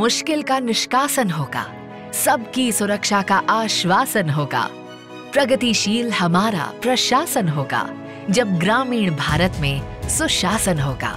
मुश्किल का निष्कासन होगा, सबकी सुरक्षा का आश्वासन होगा। प्रगतिशील हमारा प्रशासन होगा जब ग्रामीण भारत में सुशासन होगा।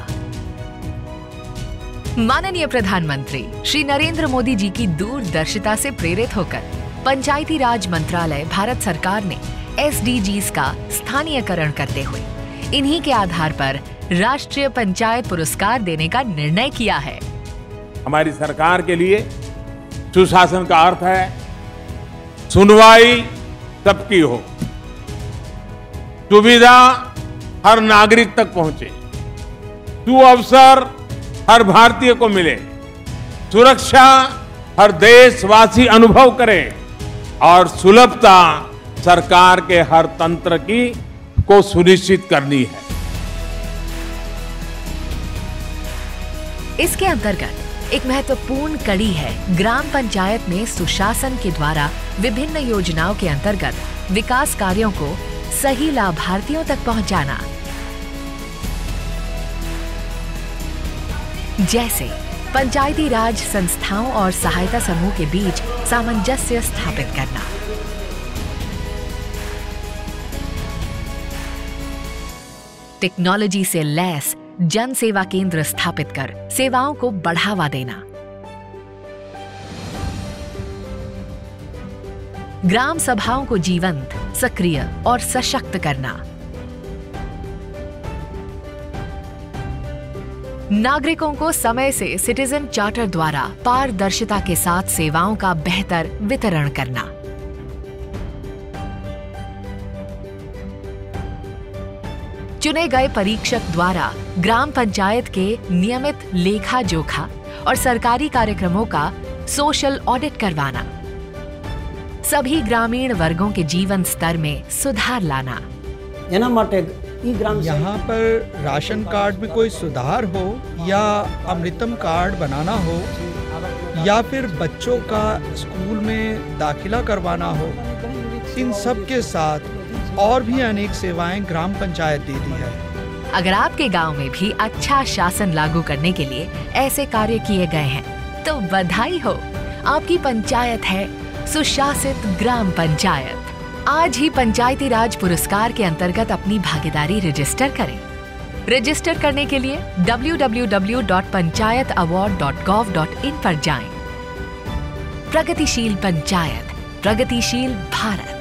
माननीय प्रधानमंत्री श्री नरेंद्र मोदी जी की दूरदर्शिता से प्रेरित होकर पंचायती राज मंत्रालय भारत सरकार ने SDGs का स्थानीयकरण करते हुए इन्हीं के आधार पर राष्ट्रीय पंचायत पुरस्कार देने का निर्णय किया है। हमारी सरकार के लिए सुशासन का अर्थ है सुनवाई सबकी हो, सुविधा हर नागरिक तक पहुंचे, सुअवसर हर भारतीय को मिले, सुरक्षा हर देशवासी अनुभव करे और सुलभता सरकार के हर तंत्र को सुनिश्चित करनी है। इसके अंतर्गत एक महत्वपूर्ण कड़ी है ग्राम पंचायत में सुशासन के द्वारा विभिन्न योजनाओं के अंतर्गत विकास कार्यों को सही लाभार्थियों तक पहुंचाना। जैसे पंचायती राज संस्थाओं और सहायता समूह के बीच सामंजस्य स्थापित करना, टेक्नोलॉजी से लैस जन सेवा केंद्र स्थापित कर सेवाओं को बढ़ावा देना, ग्राम सभाओं को जीवंत, सक्रिय और सशक्त करना, नागरिकों को समय से सिटीजन चार्टर द्वारा पारदर्शिता के साथ सेवाओं का बेहतर वितरण करना, चुने गए परीक्षक द्वारा ग्राम पंचायत के नियमित लेखा जोखा और सरकारी कार्यक्रमों का सोशल ऑडिट करवाना, सभी ग्रामीण वर्गों के जीवन स्तर में सुधार लाना। यहाँ पर राशन कार्ड में कोई सुधार हो या अमृतम कार्ड बनाना हो या फिर बच्चों का स्कूल में दाखिला करवाना हो, इन सब के साथ और भी अनेक सेवाएं ग्राम पंचायत देती है। अगर आपके गांव में भी अच्छा शासन लागू करने के लिए ऐसे कार्य किए गए हैं तो बधाई हो, आपकी पंचायत है सुशासित ग्राम पंचायत। आज ही पंचायती राज पुरस्कार के अंतर्गत अपनी भागीदारी रजिस्टर करें। रजिस्टर करने के लिए www.panchayataward.gov.in पर जाएं। प्रगतिशील पंचायत, प्रगतिशील भारत।